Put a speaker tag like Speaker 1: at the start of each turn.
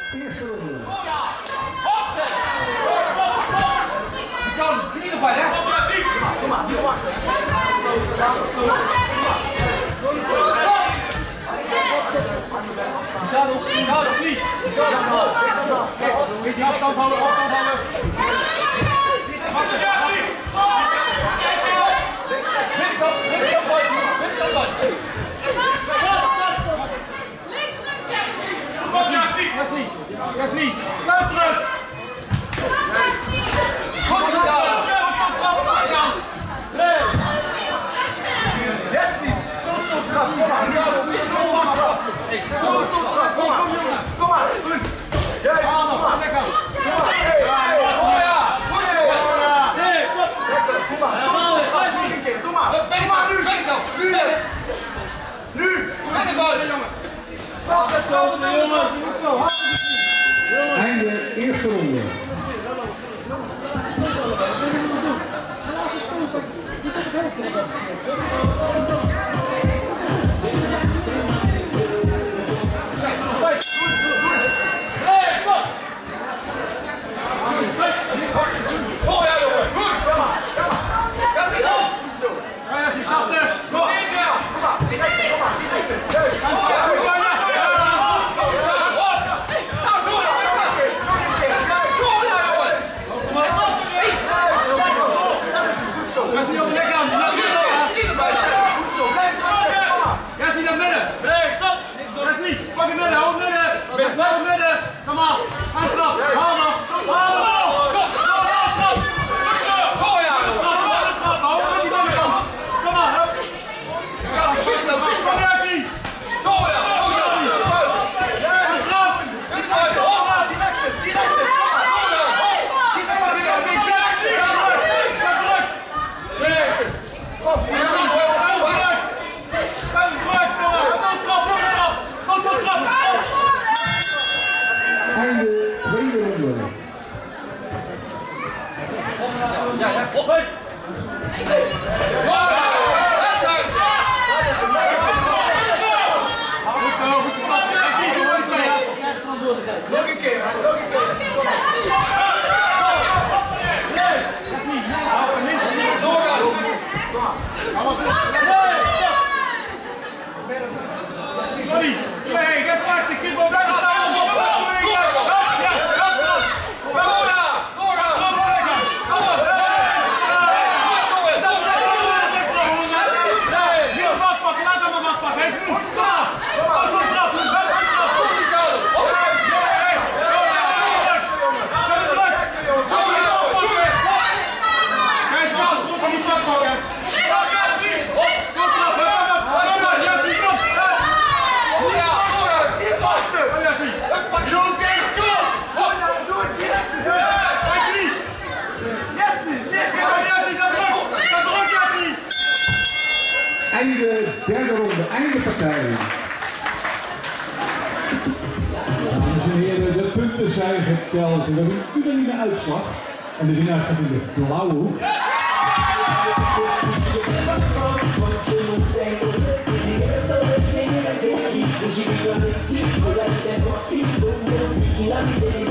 Speaker 1: Eerste ronde.
Speaker 2: Jan, niet erbij, hè? Kom maar, niet wachten.
Speaker 3: Ga nog niet. Afstand houden, afstand houden. Jasny, luister eens!
Speaker 2: Jasny, stop trap, kom maar! Stop trap! Kom maar, doen! Juist, kom maar!
Speaker 1: Einde eerste ronde.
Speaker 3: Kom maar, aantrap, haal nog, haal nog! Kom maar, hup! Kom maar, niet!
Speaker 1: Einde tweede ronde.
Speaker 2: Nog een keer.
Speaker 1: Einde derde ronde, einde partij. Dames en heren, de punten zijn geteld. We hebben een unanieme uitslag. En de winnaar staat in de blauwe hoek.
Speaker 4: La